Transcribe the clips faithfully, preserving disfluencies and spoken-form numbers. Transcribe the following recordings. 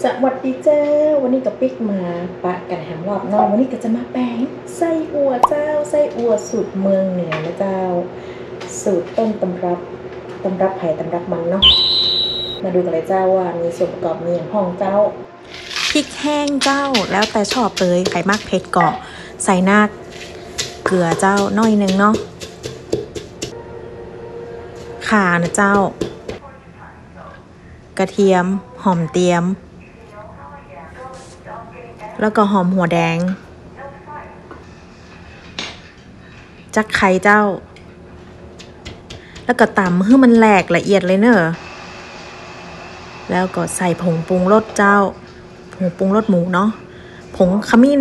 วัสดีเจ้าวันนี้กับปิ๊กมาปะกันแหมรอบนอกวันนี้ก็จะมาแปลงไส้อั่วเจ้าไส้อั่วสูตรเมืองเหนือนะเจ้าสูตรต้นตำรับตำรับไผ่ตำรับมันเนาะมาดูกันเลยเจ้าว่ามีส่วนประกอบมีอย่างห้องเจ้าพริกแห้งเจ้าแล้วแต่ชอบเลยไข่มากเผ็ดเกาะใส่หน้าเกลือเจ้าน้อยนึงเนาะข่านะเจ้ากระเทียมหอมเตียมแล้วก็หอมหัวแดงจักไข่เจ้าแล้วก็ตำให้มันแหลกละเอียดเลยเนอะแล้วก็ใส่ผงปรุงรสเจ้าผงปรุงรสหมูเนาะผงขมิ้น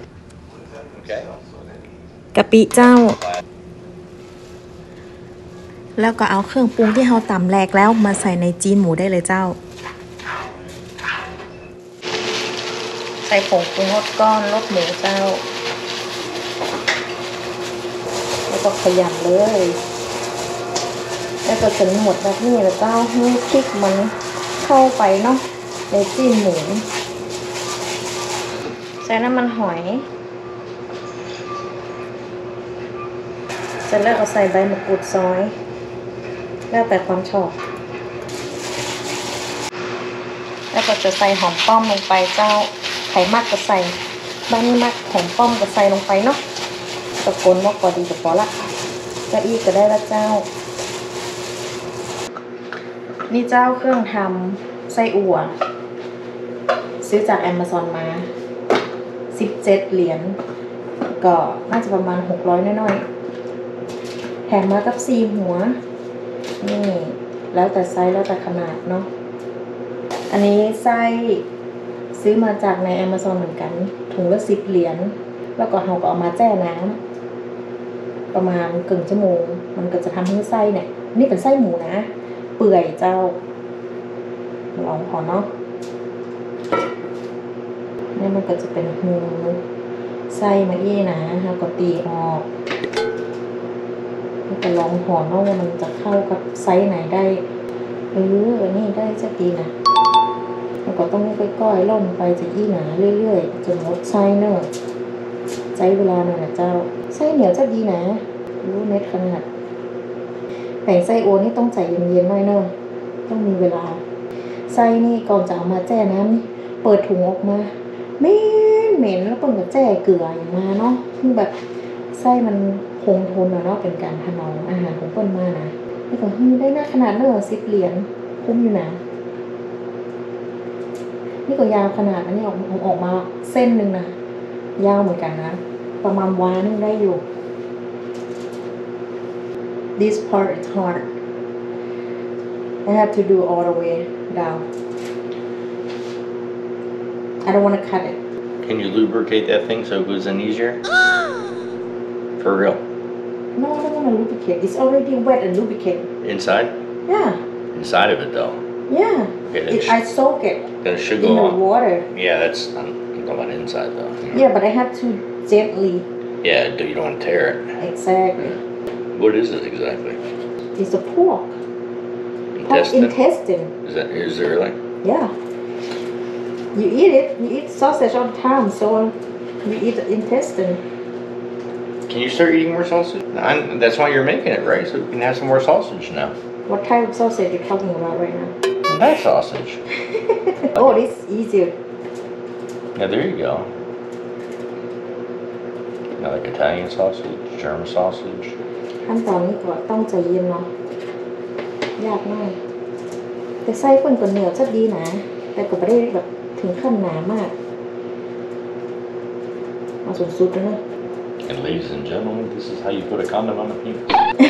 กะปิเจ้าแล้วก็เอาเครื่องปรุงที่เราตำแหลกแล้วมาใส่ในจีนหมูได้เลยเจ้าใส่ผงปรุงรสก้อนรสหมูเจ้าแล้วก็ขยำเลยแล้วก็จนหมดแบบนี้แล้วเจ้าให้พริกมันเข้าไปเนาะในจีนหมูใส่น้ำมันหอยเสร็จแล้วเอาใส่ใบมะกรูดซอยแล้วแต่ความชอบแล้วก็จะใส่หอมป้อมลงไปเจ้าไข่มากก็ใส่บางนี่มากหอมป้อมก็ใส่ลงไปเนาะตะโกนว่าพอดีกับพอละก็อีกก็ได้ละเจ้านี่เจ้าเครื่องทำไส้อั่วซื้อจาก Amazon มาสิบเจ็ดเหรียญก็น่าจะประมาณหกร้อยน้อยๆแถมมากับสี่หัวนี่แล้วแต่ไซส์แล้วแต่ขนาดเนาะอันนี้ไส้ซื้อมาจากใน Amazon เหมือนกันถุงละสิบเหรียญแล้วก็เราก็เอามาแช่น้ำประมาณครึ่งชั่วโมงมันก็จะทำให้ไส้เนี่ยนี่เป็นไส้หมูนะเปื่อยเจ้าลองก่อนเนาะนี่มันก็จะเป็นหูไส้มาเย่นะเราก็ตีออกแล้วก็ลองห่อเนาะว่ามันจะเข้ากับไซส์ไหนได้เออนี่ได้จะดีนะแล้วก็ต้องค่อยๆล่นไปจะยี่หนาเรื่อยๆจนหมดไส้เนอะใช้เวลาหน่อยนะเจ้าไส้เหนียวจะดีนะรู้เม็ดขนาดแต่ไส้โอนี่ต้องใจเย็นๆหน่อยเนอะต้องมีเวลาไส้นี่ก่อนจะเอามาแช่น้ำนี่เปิดถุงออกมาเหม็นเหม็นแล้วเปิดกับแช่เกลืออย่างมาเนาะคือแบบไส้มันคงทนเนาะเป็นการถนอมอาหารของเปิ้ลมานะนี่ก็ฮือได้หน้าขนาดเนอะสิบเหรียญคุ้มอยู่นะนี่ก็ยาวขนาดอันนี้ออกออกมาเส้นหนึ่งนะยาวเหมือนกันนะประมาณวานึงได้อยู่ This part is hard I have to do all the way down I don't want to cut it Can you lubricate that thing so it goes in easier? For real? No, I don't want to lubricate. It's already wet and lubricated. Inside? Yeah. Inside of it though? Yeah. Okay, it, I soak it then it should in go the on. water. Yeah, that's I'm talking about inside though. Yeah, but I have to gently. Yeah, you don't want to tear it. Exactly. What is it exactly? It's a pork. Intestine? Pork intestine. Is that is it really? Yeah. You eat it. You eat sausage all the time, so you eat the intestine. Can you start eating more sausage? I'm, that's why you're making it, right? So we can have some more sausage now. What type of sausage are you talking about right now? That sausage. Oh, this is easier. Yeah, there you go. You know, like Italian sausage, German sausage. ขั้นตอนนี้ก็ต้องใจเย็นเนาะยากมากแต่ไส้เปิ้ลก็เหนียวจะดีนะแต่ก็ไม่ได้แบบถึงขั้นหนามากมาสุดๆเลยนะ And ladies and gentlemen, this is how you put a condom on a penis.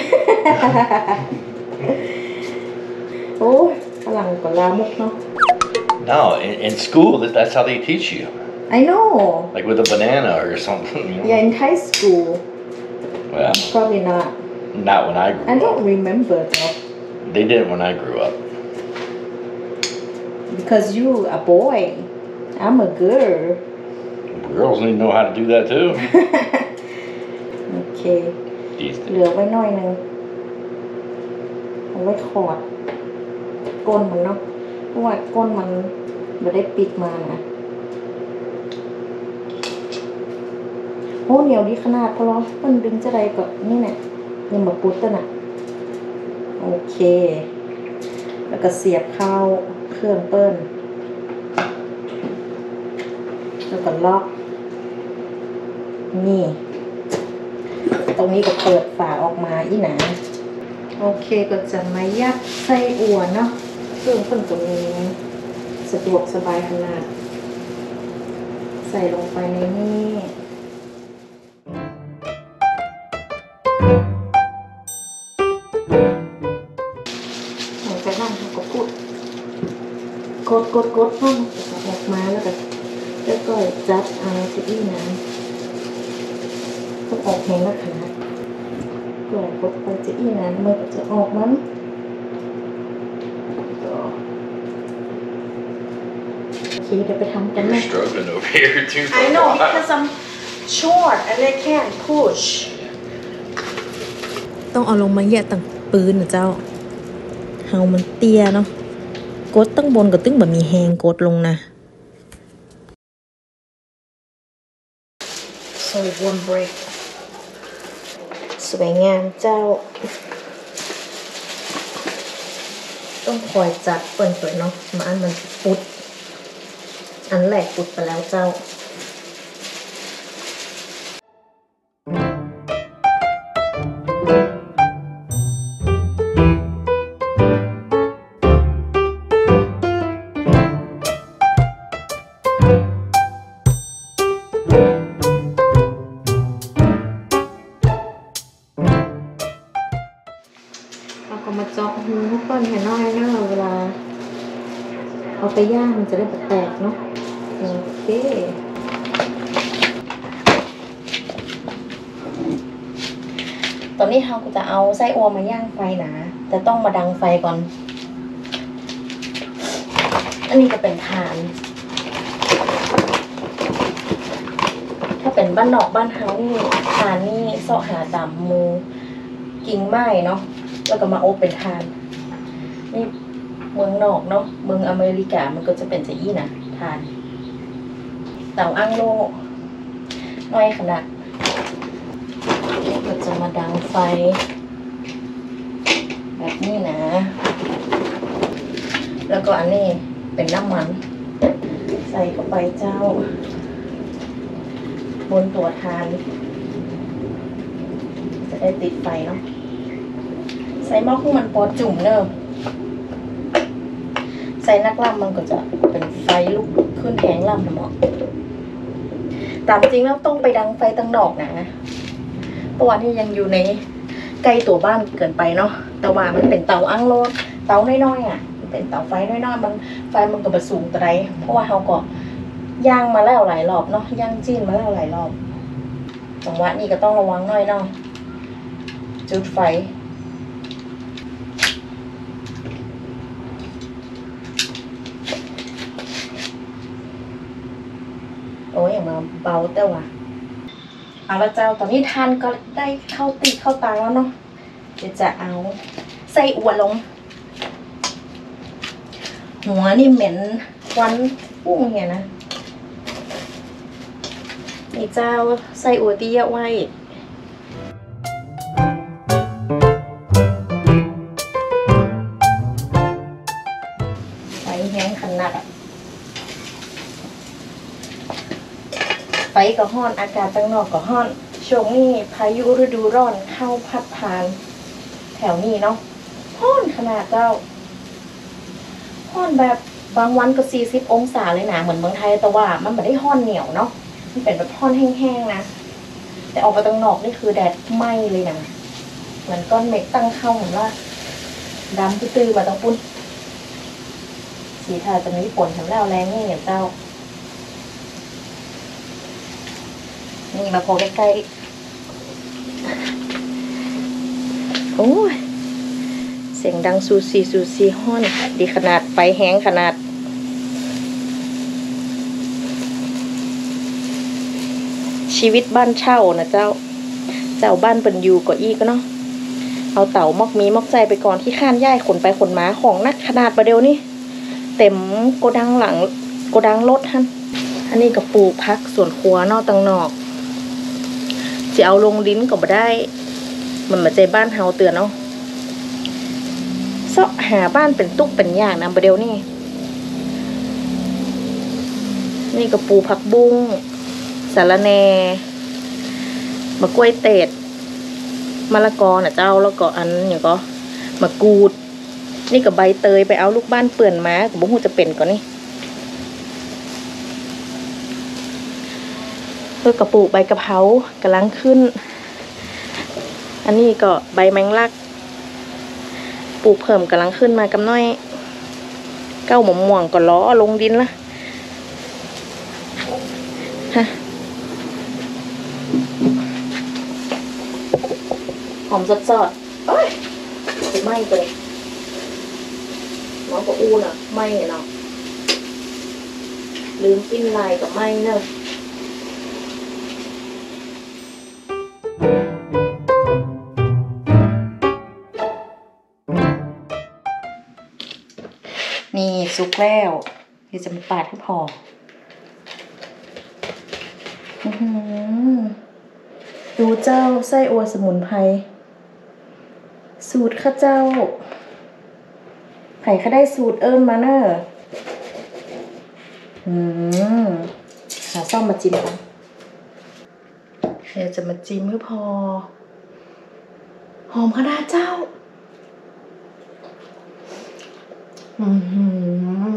โอ้ยฝรั่งก็ลามกเนาะ No, in, in school, that's how they teach you. I know. Like with a banana or something. You know? Yeah, in high school. Well, probably not. Not when I grew I up. don't remember though. They did it when I grew up. Because you a boy, I'm a girl. Girls need to know how to do that too. โอเคเหลือไว้หน่อยนึงเอาไว้ขอดก้นมันเนาะเพราะว่าก้นมันไม่ได้ปิดมานะโอ้เหนียวดีขนาดพอร้อนมันดึงจะได้กับนี่เนี่ยยังแบบปุ๊ดตัวน่ะโอเคแล้วก็เสียบเข้าเครื่องเปิ้ลแล้วก็ล็อกนี่ตรงนี้ก็เปิดฝาออกมาอีหนาโอเคก็จะมายัดไส้อั่วเนาะเครื่องเปิ้ลตรงนี้สะดวกสบายขนาดใส่ลงไปในนี้หลังจากนั้นเราก็กดกดกดกดห้องออกมาแล้วก็แล้วก็จับเอาจะอี้น้ำต้องออกแห้งนะขนาดก่อนกดไปจะอี้น้ำมันก็จะออกมั้งโอเคเดี๋ยวไปทำกันนะ You're struggling over here too. I know because I'm short and I can't push ต้องเอาลงมาแยกต่างปืนนะเจ้าเฮามันเตี้ยเนาะกดตั้งบนกับตึ้งแบบมีแหงกดลงนะ so it won't break สวยงามเจ้าต้องคอยจัดเปิ่นสวยเนาะมาอันมันปุดอันแรกปุดไปแล้วเจ้าเราก็มาเจาะหูก้อนแค่น้อยนะเวลาเอาไปย่างมันจะได้แตกเนาะโอเคตอนนี้เราก็จะเอาไส้อั่วมาย่างไฟนะแต่ต้องมาดังไฟก่อนอันนี้ก็เป็นถ่านถ้าเป็นบ้านนอกบ้านเฮานี่ถ่านนี่เสาะหาตามมูกิ่งไม้เนาะแล้วก็มาโอบเป็นถ่านนี่เมืองนอกเนาะเมืองอเมริกามันก็จะเป็นจะอี้นะถ่านเตาอั้งโลน้อยขนาดก็จะมาดังไฟแบบนี้นะแล้วก็อันนี้เป็นน้ำมันใส่เข้าไปเจ้าบนตัวทานจะได้ติดไฟเนาะใส่หม้อขึ้นมันพอจุ่มเนอะใส่นักล่ำมันก็จะเป็นไฟลุกขึ้นแข็งล่ำนะหมอตามจริงแล้วต้องไปดังไฟตั้งนอกนะเพราะว่านี่ยังอยู่ในใกล้ตัวบ้านเกินไปเนาะแต่ว่ามันเป็นเตาอั้งโลเตาน้อยๆอ่ะเป็นเตาไฟน้อยๆมันไฟมันก็บสูงตะไรเพราะว่าเขาก็ย่างมาแล้วหลายรอบเนาะย่างจีนมาแล้วหลายรอบจังหวะนี้ก็ต้องระวังหน่อยเนาะจุดไฟโอ้ยอย่างมาเบาแต่ว่าเอาละเจ้าตอนนี้ทานก็ได้เข้าตีเข้าตาแล้วเนาะเดี๋ยวจะเอาไส้อั่วลงหัวนี่เหม็นควันปุ้งเนี่ยนะนี่เจ้าไส้อั่วที่เยอะไว้ไฟแห้งขนาดไฟก็ห้อนอากาศตั้งนอกก็ห้อนช่วงนี้พายุฤดูร้อนเข้าพัดผ่านแถวนี้เนาะห้อนขนาดเจ้าห้อนแบบบางวันก็สี่สิบองศาเลยนะเหมือนเมืองไทยแต่ว่ามันไม่ได้ห้อนเหนียวเนาะมันเป็นแบบห้อนแห้งๆนะแต่ออกไปตั้งนอกนี่คือแดดไหม้เลยนะเหมือนก้อนเมฆตั้งเข้าเหมือนว่าดำตื้อๆมาตั้งปุ้นสีทาจะมีฝนทำแล้วแรงนี่เนี่ยเจ้านี่มาโผล่ใกล้ๆโอ้ยเสียงดังซูซีซูซีห้อนดีขนาดไฟแห้งขนาดชีวิตบ้านเช่านะเจ้าเจ้าบ้านเป็นอยู่ก็อีกเนาะเอาเต่ามอกมีมอกใจไปก่อนที่ข้านย่ายขนไปขนมาของนักขนาดประเดี๋ยวนี้เต็มโกดังหลังโกดังรถฮั่นอันนี้ก็ปลูกพักสวนครัวนอกตังนอกจะเอาลงดินก็บ่ได้มันมาใจบ้านเฮาเตือนเนาะเสาะหาบ้านเป็นตุกเป็นอย่างนะประเดี๋ยวนี่นี่ก็ปลูกผักบุ้งสาระแหน่มะกล้วยเตดมะละกอน่ะเจ้าแล้วก็อันอย่างก็มะกรูดนี่ก็ใบเตยไปเอาลูกบ้านเปื่อนมาก็บ่ฮู้จะเป็นก่อนนี่เพื่อกระปลูกใบกะเพรากำลังขึ้นอันนี้ก็ใบแมงลักปลูกเพิ่มกำลังขึ้นมากำน้อยเก้าหมอมม่วงก็ล้อลงดินละฮะหอมสดๆเอ้ยไหม้ไปน้องก็อู้น่ะไหม้เนาะลืมกินลายกับไหม้เนอะนี่สุกแล้วเดี๋ยวจะมาปาดให้พอดูเจ้าไส้อัวสมุนไพรสูตรข้าเจ้าไผ่ข้าได้สูตรเอิ้นมาเนอะอืมหาซ่อมมาจิ้มกันเดี๋ยวจะมาจิ้มให้พอหอมขนาดเจ้าอืม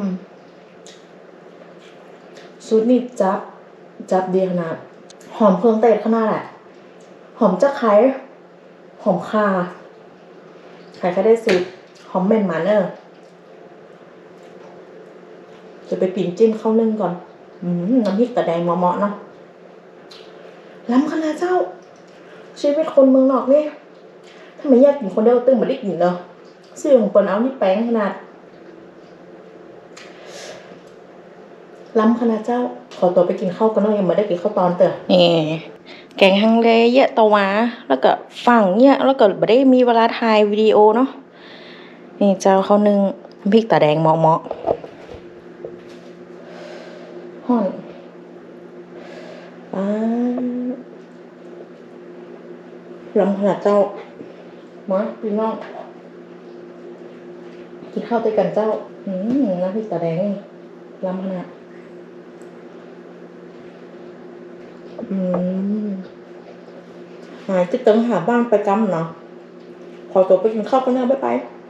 สูตรนี่จับจับดีขนาดหอมเครื่องเทศขนาดแหละหอมจะไข่หอมข่าไข่ก็ได้สูตรหอมเม่นมาเนอะจะไปปิ่นจิ้มข้าวนึ่งก่อนอืมน้ำพริกตะแดงเหมาะๆเนาะล้ำขนาดเจ้าชีวิตคนเมืองนอกนี่ถ้าไม่อยากกินคนเดียวตึ้งมาได้กินเนาะซื้อของเปิ้นเอานี่แป้งขนาดล้ำขนาดเจ้าขอตัวไปกินข้าวกันเนาะยังไม่ได้กินข้าวตอนเต๋อนี่แกงฮังเลเยอะตะวาแล้วก็ฝั่งเนี่ยแล้วก็ไม่ได้มีเวลาถ่ายวิดีโอเนาะนี่เจ้าข้าวนึ่งน้ำพริกตาแดงเหมาะๆห่อนป้าล้ำขนาดเจ้ามาพี่น้องกินข้าวด้วยกันเจ้าอืมน้ำพริกตาแดงล้ำขนาดอืมหายจิตตึงหาบ้านไปกำเนาะขอตัวไปกินข้าวกันนะบ๊ายบาย